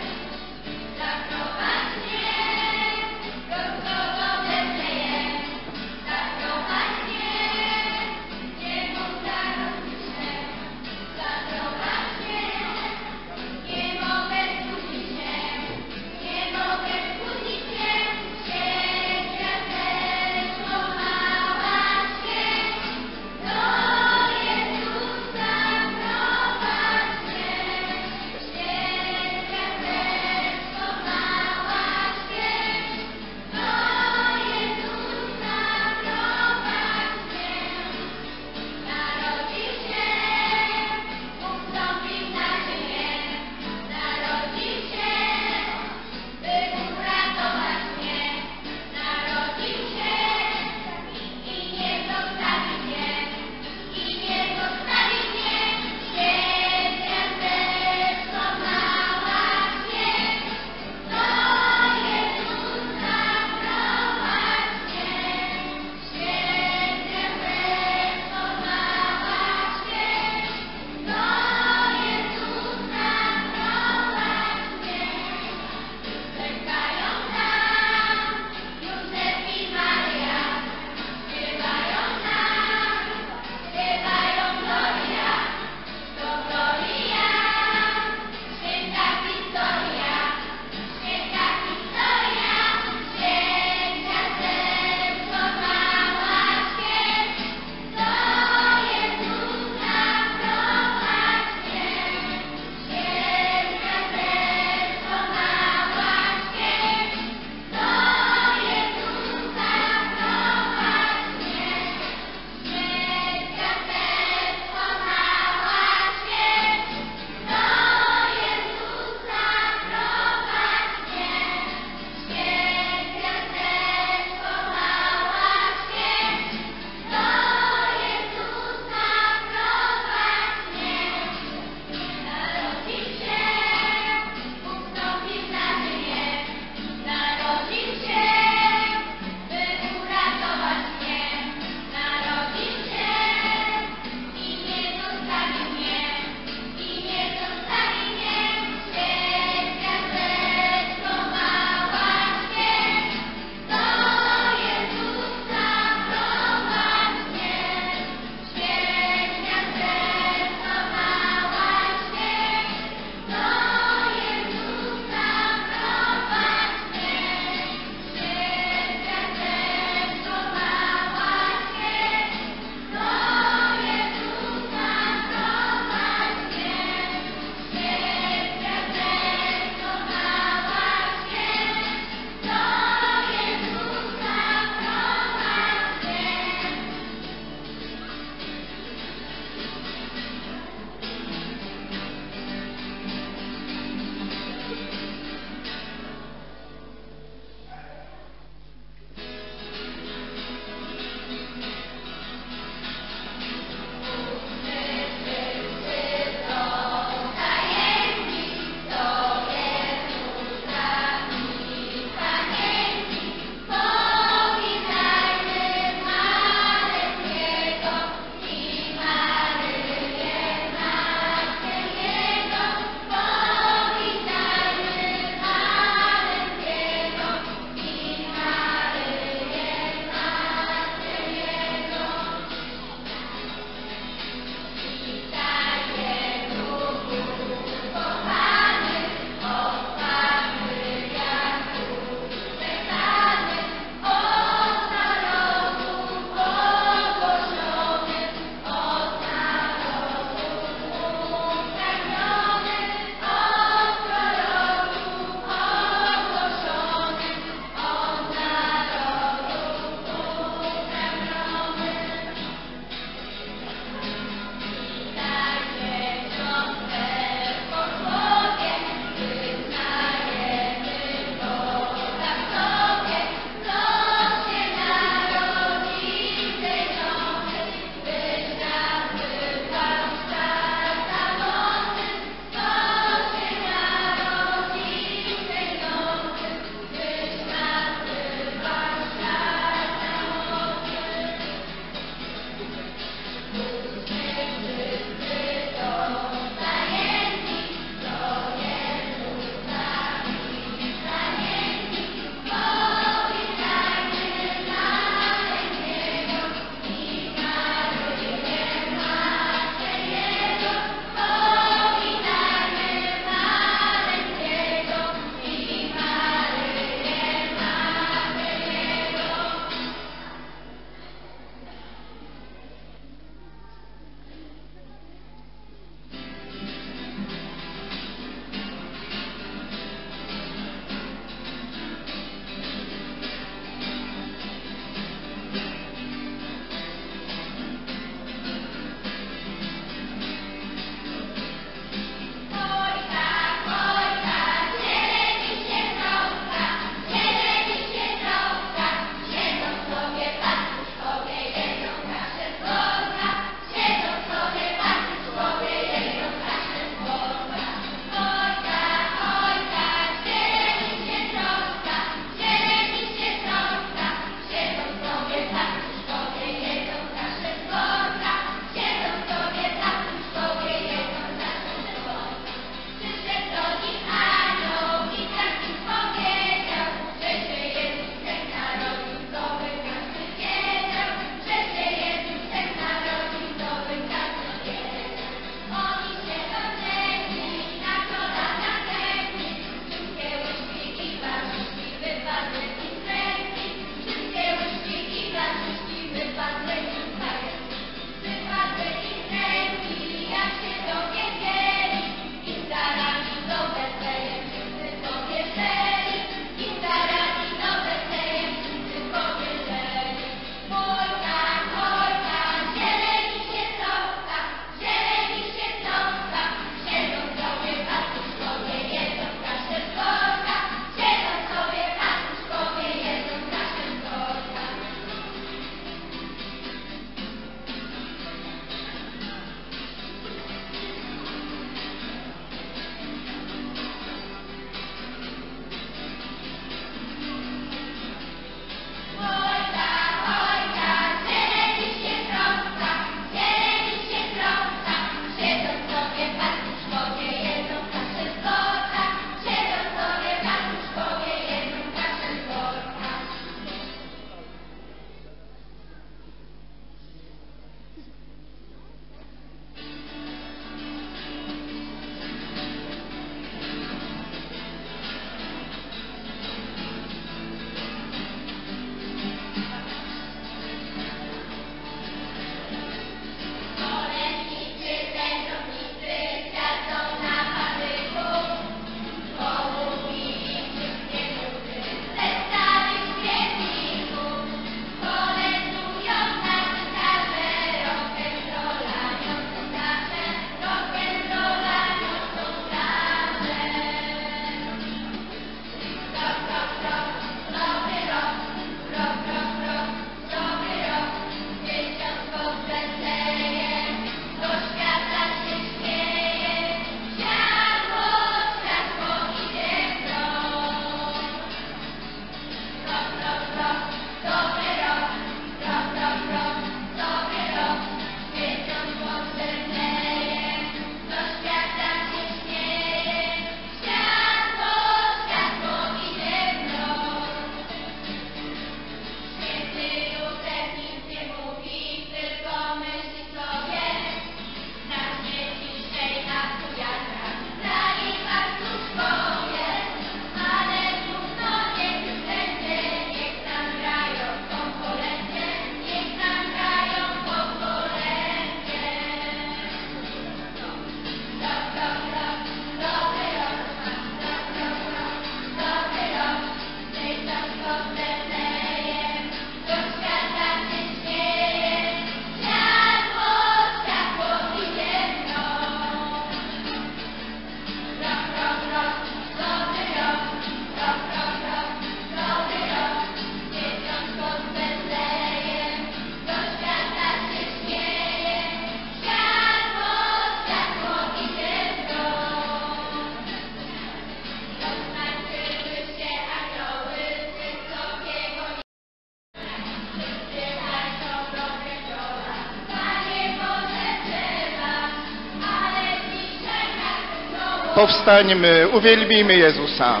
Powstańmy, uwielbijmy Jezusa.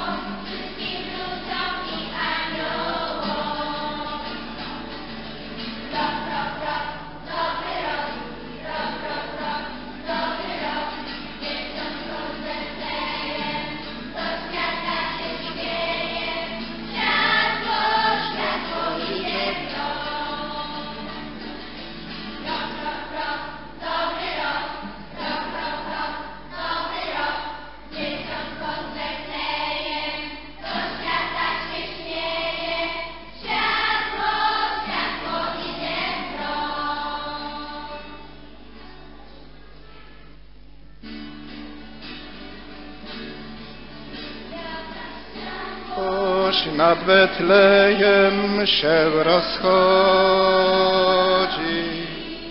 Nad Betlejem się rozchodzi.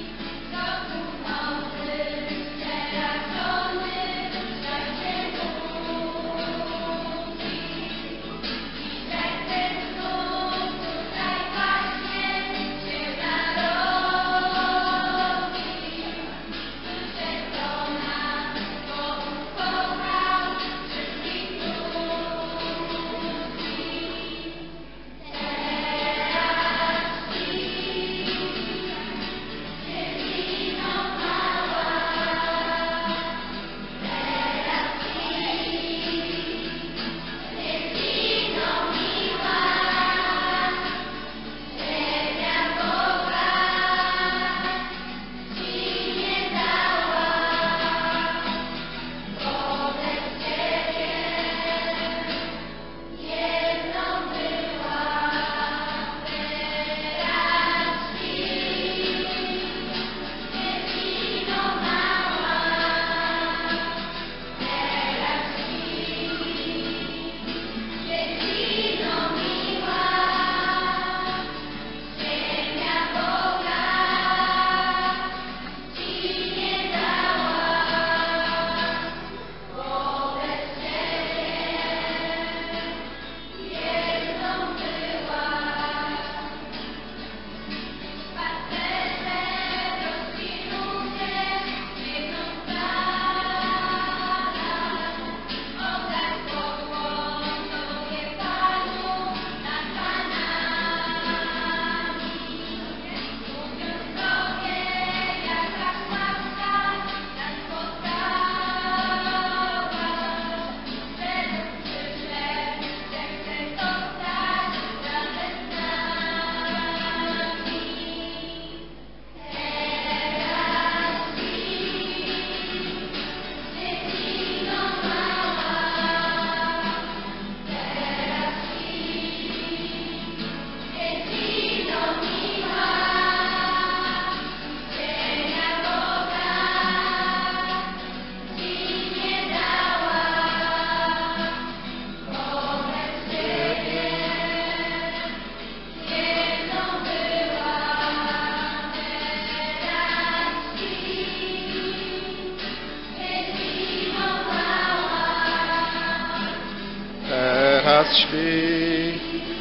Teraz śpi,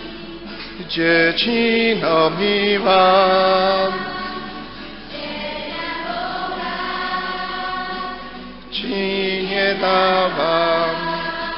dziecino miła, Ci nie dałam.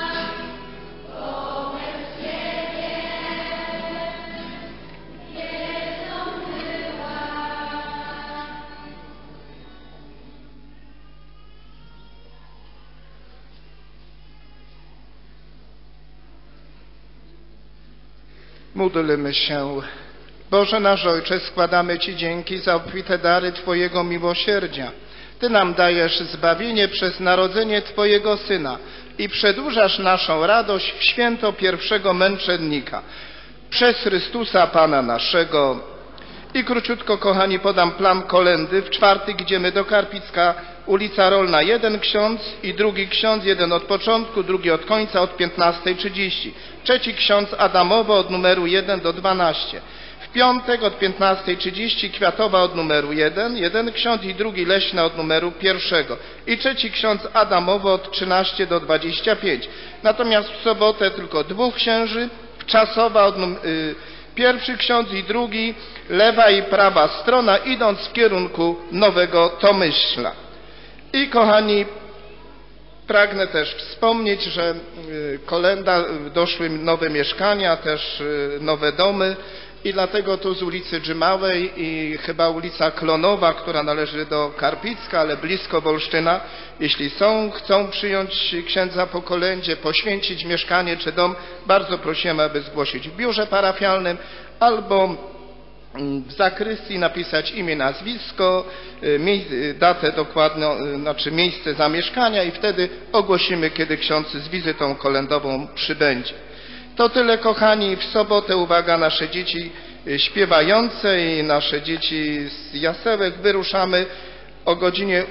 Módlmy się. Boże nasz Ojcze, składamy Ci dzięki za obfite dary Twojego miłosierdzia. Ty nam dajesz zbawienie przez narodzenie Twojego Syna i przedłużasz naszą radość w święto pierwszego męczennika. Przez Chrystusa Pana naszego. I króciutko, kochani, podam plan kolędy. W czwartek idziemy do Karpicka, ulica Rolna, jeden ksiądz i drugi ksiądz, jeden od początku, drugi od końca, od 15:30. Trzeci ksiądz Adamowo od numeru 1 do 12. W piątek od 15:30 Kwiatowa od numeru 1, jeden ksiądz i drugi Leśna od numeru 1. I trzeci ksiądz Adamowo od 13 do 25. Natomiast w sobotę tylko dwóch księży, Czasowa od pierwszy ksiądz i drugi, lewa i prawa strona, idąc w kierunku Nowego Tomyśla. I kochani, Pragnę też wspomnieć, że kolenda, doszły nowe mieszkania, też nowe domy i dlatego tu z ulicy Dżymałej i chyba ulica Klonowa, która należy do Karpicka, ale blisko Wolsztyna, jeśli chcą przyjąć księdza po kolędzie, poświęcić mieszkanie czy dom, bardzo prosimy, aby zgłosić w biurze parafialnym albo w zakrystii napisać imię, nazwisko, datę dokładną, znaczy miejsce zamieszkania i wtedy ogłosimy, kiedy ksiądz z wizytą kolędową przybędzie. To tyle, kochani. W sobotę, uwaga, nasze dzieci śpiewające i nasze dzieci z jasełek wyruszamy o godzinie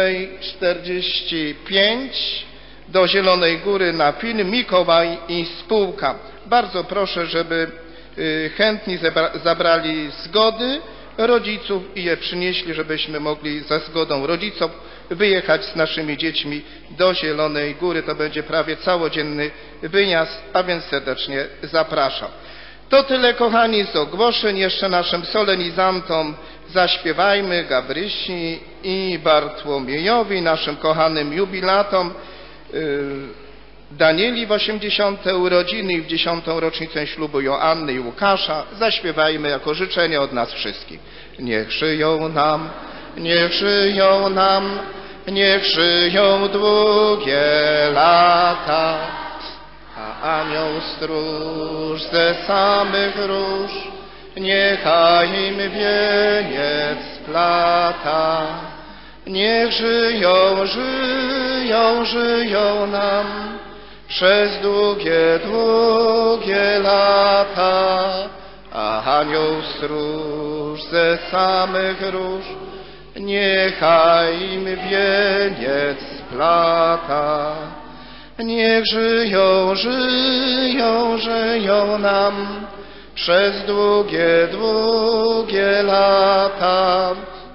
8:45 do Zielonej Góry na film Mikołaj i spółka. Bardzo proszę, żeby chętni zabrali zgody rodziców i je przynieśli, żebyśmy mogli za zgodą rodziców wyjechać z naszymi dziećmi do Zielonej Góry. To będzie prawie całodzienny wyjazd, a więc serdecznie zapraszam. To tyle, kochani, z ogłoszeń. Jeszcze naszym solenizantom zaśpiewajmy, Gabrysi i Bartłomiejowi, naszym kochanym jubilatom, Danieli w 80. urodziny i w 10. rocznicę ślubu Joanny i Łukasza. Zaśpiewajmy jako życzenie od nas wszystkich. Niech żyją nam, niech żyją nam, niech żyją długie lata, a anioł stróż ze samych róż niechaj im wieniec splata. Niech żyją, żyją, żyją nam przez długie, długie lata, a anioł stróż ze samych róż niechaj im wieniec splata. Niech żyją, żyją, żyją nam przez długie, długie lata,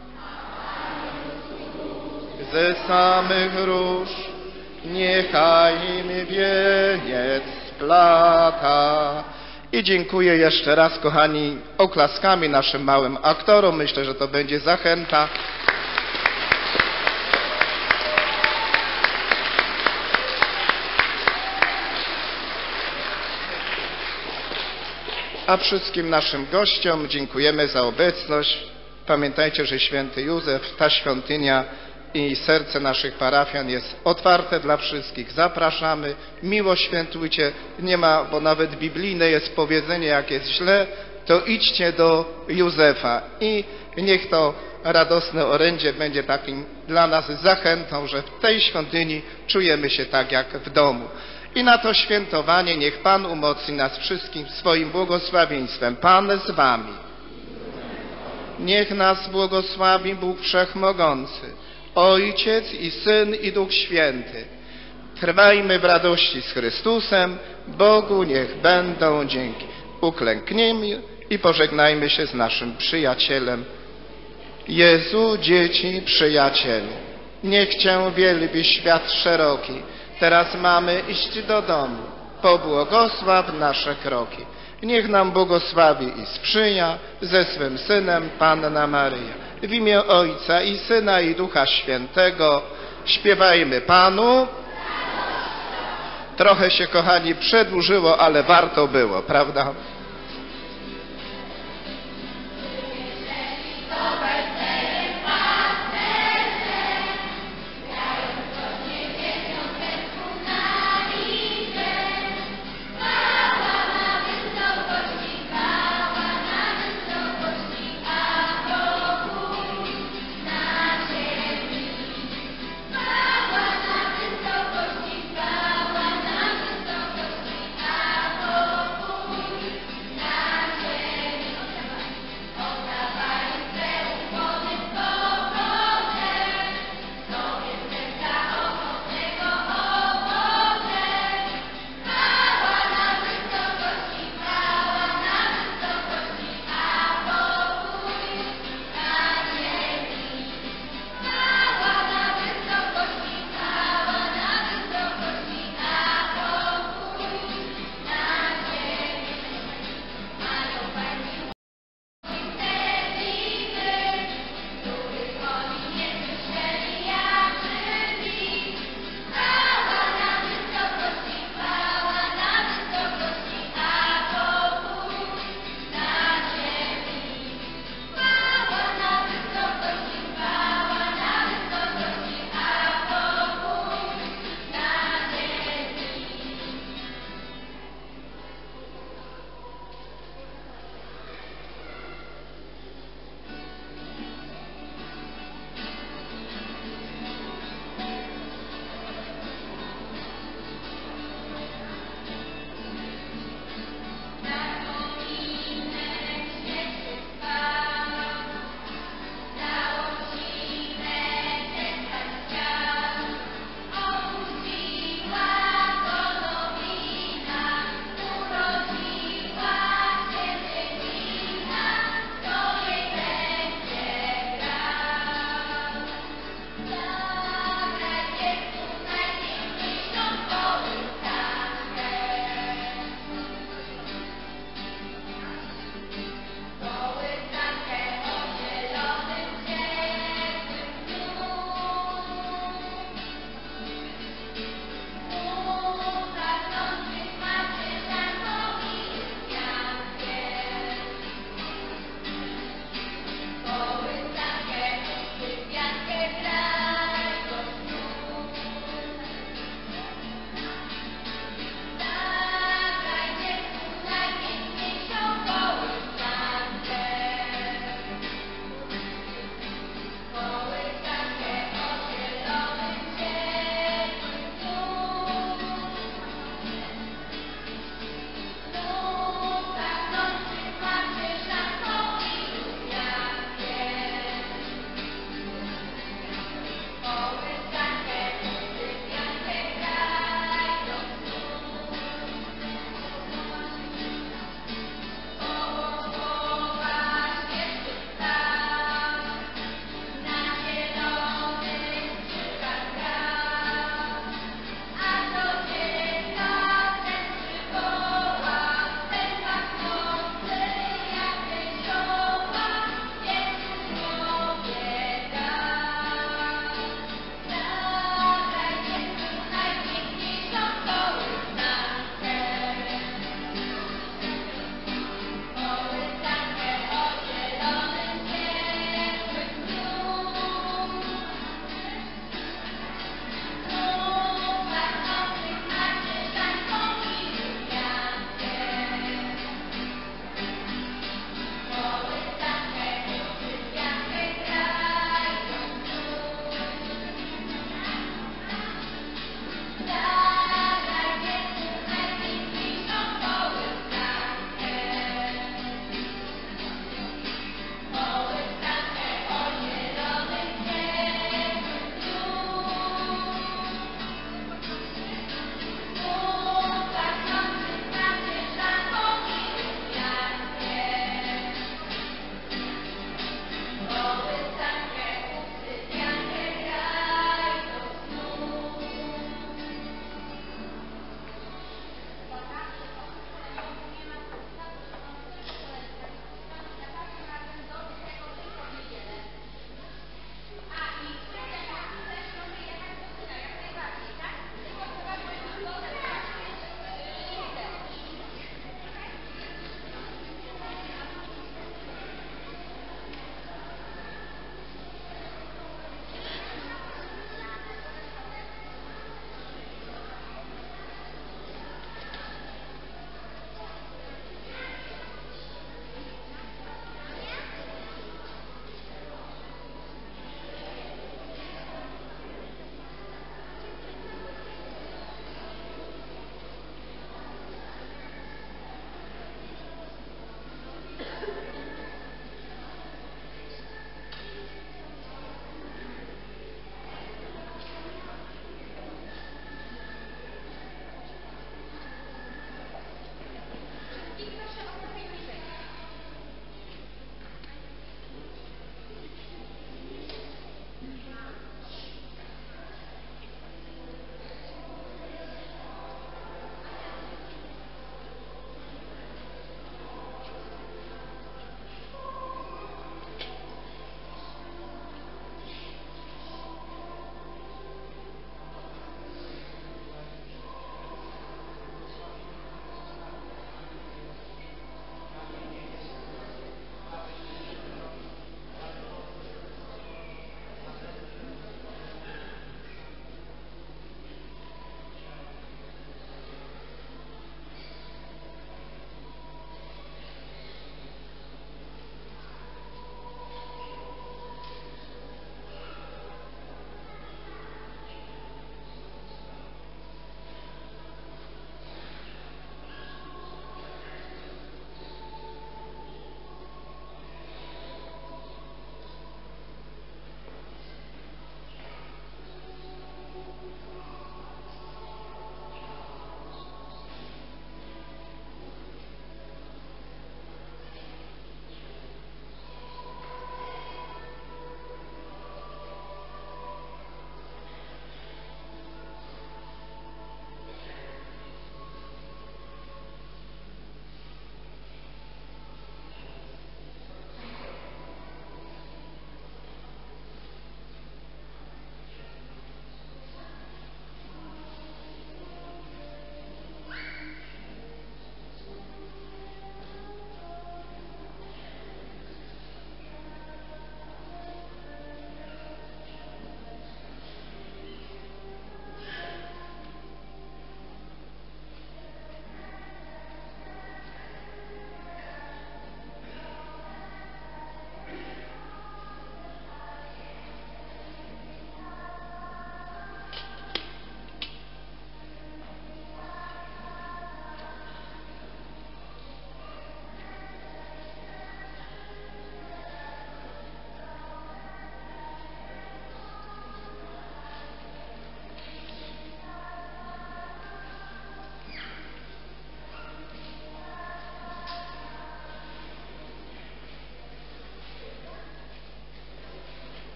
ze samych róż niechaj im wieniec splata. I dziękuję jeszcze raz, kochani, oklaskami naszym małym aktorom. Myślę, że to będzie zachęta. A wszystkim naszym gościom dziękujemy za obecność. Pamiętajcie, że święty Józef, ta świątynia i serce naszych parafian jest otwarte dla wszystkich. Zapraszamy, miło świętujcie. Nie ma, bo nawet biblijne jest powiedzenie, jak jest źle, to idźcie do Józefa. I niech to radosne orędzie będzie takim dla nas zachętą, że w tej świątyni czujemy się tak jak w domu. I na to świętowanie niech Pan umocni nas wszystkich swoim błogosławieństwem. Pan z wami. Niech nas błogosławi Bóg Wszechmogący, Ojciec i Syn i Duch Święty. Trwajmy w radości z Chrystusem. Bogu niech będą dzięki. Uklęknijmy i pożegnajmy się z naszym przyjacielem. Jezu, dzieci, przyjacielu, niech Cię wielbi świat szeroki. Teraz mamy iść do domu. Pobłogosław nasze kroki. Niech nam błogosławi i sprzyja ze swym Synem Panna Maryja. W imię Ojca i Syna i Ducha Świętego śpiewajmy Panu. Trochę się, kochani, przedłużyło, ale warto było, prawda?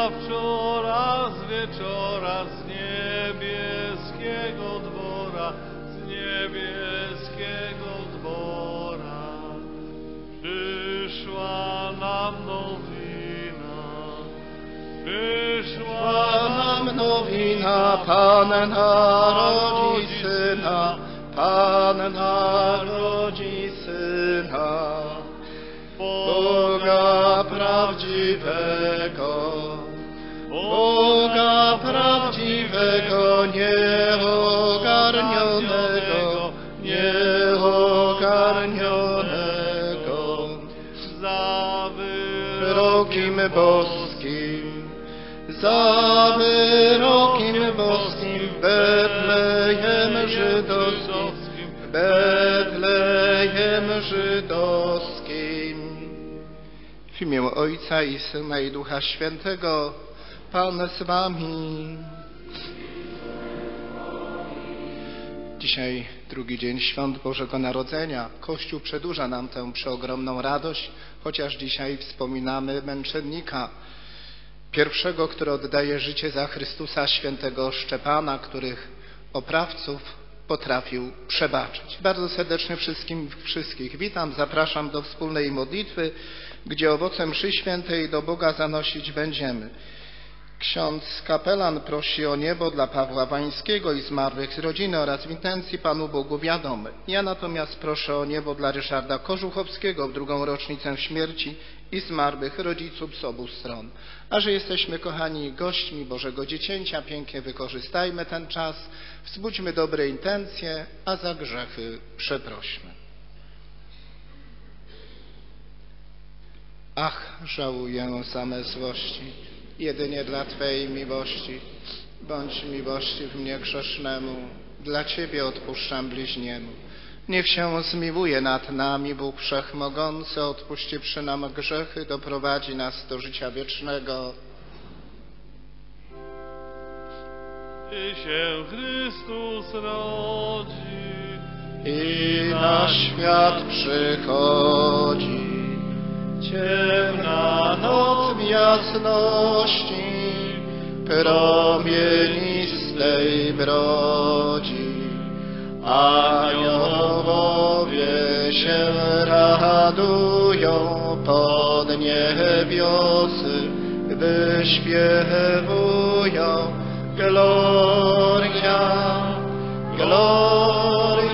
wczoraj z wieczora z niebieskiego dwora, przyszła nam nowina, Pan narodzi Syna, Boga prawdziwego, nieogarnionego, za wyrokiem boskim, w Betlejem żydowskim. W imię Ojca i Syna i Ducha Świętego, Pan z wami. Dzisiaj drugi dzień Świąt Bożego Narodzenia. Kościół przedłuża nam tę przeogromną radość, chociaż dzisiaj wspominamy męczennika, pierwszego, który oddaje życie za Chrystusa, świętego Szczepana, których oprawców potrafił przebaczyć. Bardzo serdecznie wszystkich witam, zapraszam do wspólnej modlitwy, gdzie owocem mszy świętej do Boga zanosić będziemy. Ksiądz kapelan prosi o niebo dla Pawła Wańskiego i zmarłych z rodziny oraz w intencji Panu Bogu wiadome. Ja natomiast proszę o niebo dla Ryszarda Kożuchowskiego w drugą rocznicę śmierci i zmarłych rodziców z obu stron. A że jesteśmy, kochani, gośćmi Bożego Dziecięcia, pięknie wykorzystajmy ten czas, wzbudźmy dobre intencje, a za grzechy przeprośmy. Ach, żałuję same złości, jedynie dla Twej miłości. Bądź miłościw mnie grzesznemu, dla Ciebie odpuszczam bliźniemu. Niech się zmiłuje nad nami Bóg Wszechmogący, odpuściwszy nam grzechy, doprowadzi nas do życia wiecznego. I się Chrystus rodzi i na świat przychodzi. Ciemna noc w jasności promienistej brodzi. Aniołowie się radują, pod niebiosy wyśpiewują. Gloria, gloria